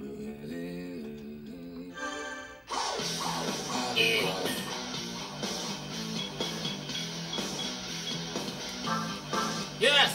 Yes!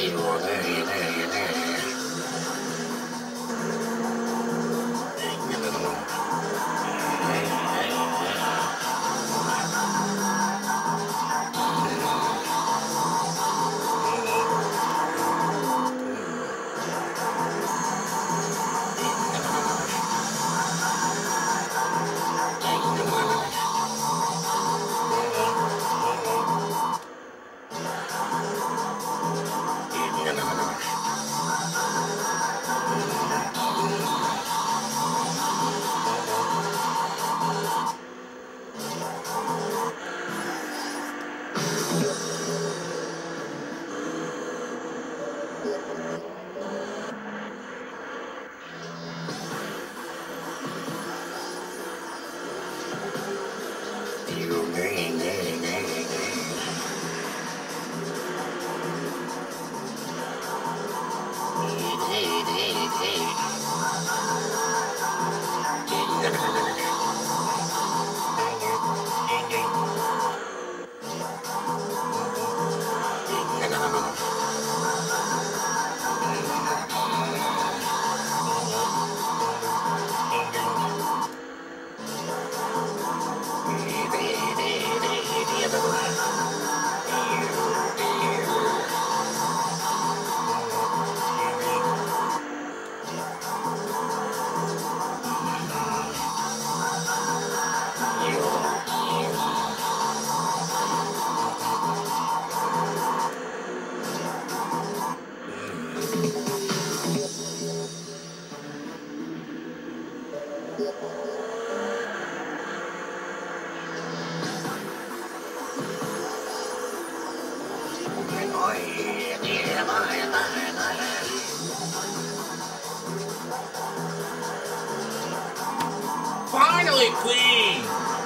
Finally clean!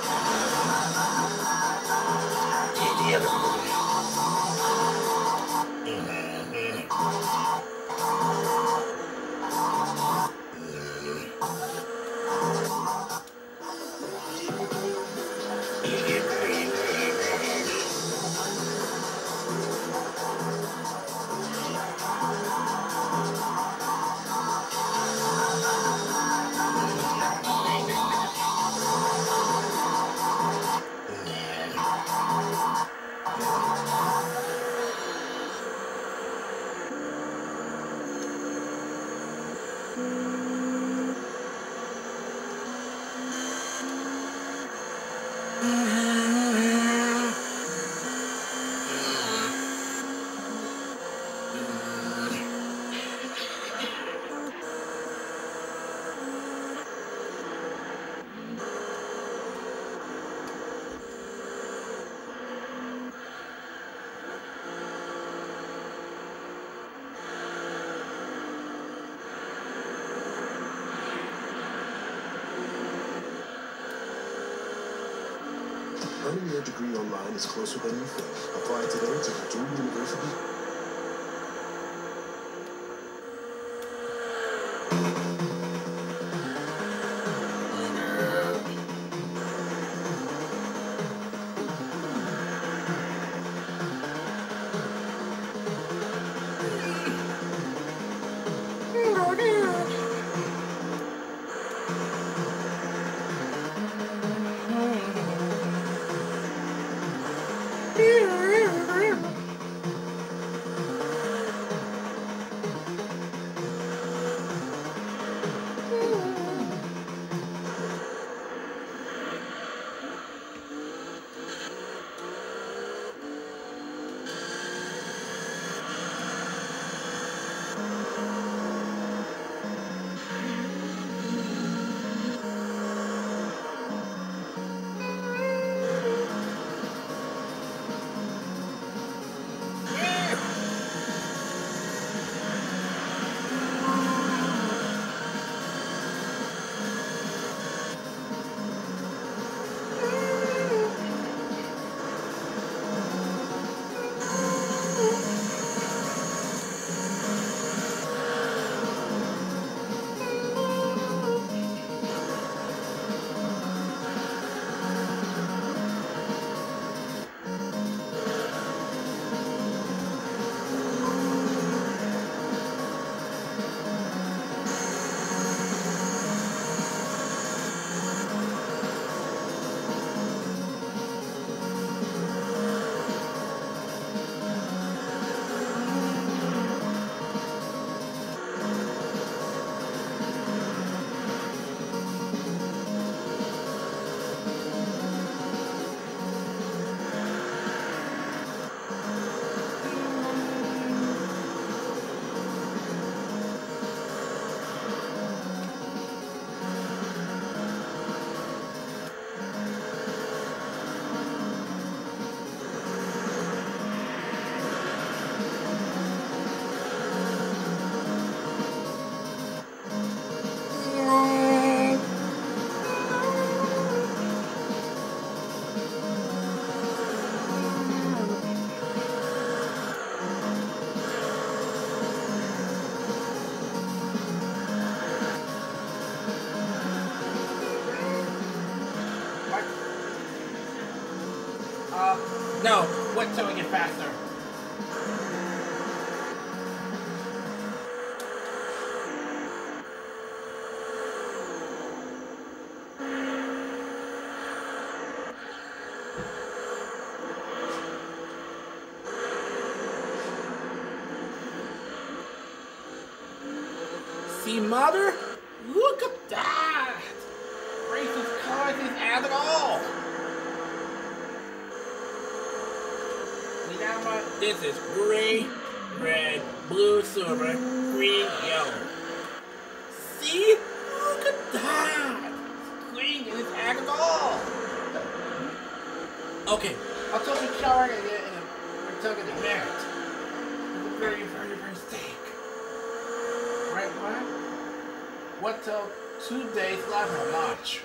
Earning your degree online is closer than you think. Apply today to Purdue University. No. Wait till we get faster. See, Mother? Look at that! Racist cars is at all! This is green, red, blue, silver, green, yellow. See? Look at that! Green is at all! Okay, I'll take a shower and we're talking the merit. It's a very, very, very steak. Right, what? What till 2 days left of March?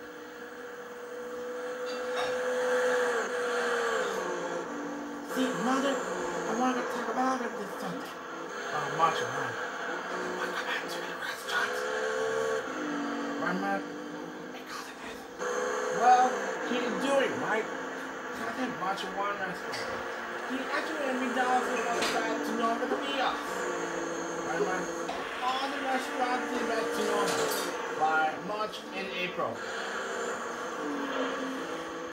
See, Mother, I want to talk about this something. March and Ryan. I want to go back to the restaurant. Right, Mom? Well, he's doing, right? I think March and Ryan restaurant. He actually every dollar for to normal to be us. Right, Mom? All the restaurants is back to normal by March and April.